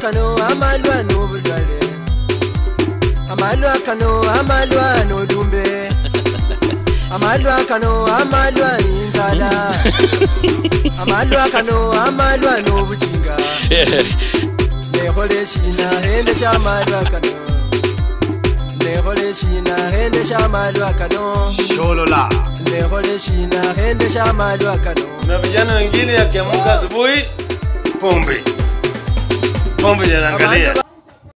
kano amalwa no bulwale amalwa kano amalwa no dumbe amalwa kano amalwa inzala amalwa kano amalwa no bujinga nehole shina hende shamalwa kano nehole shina hende shamalwa kano sholola nehole shina hende shamalwa kano. Na vijana wengine akiamka asubuhi pombe ya nangalia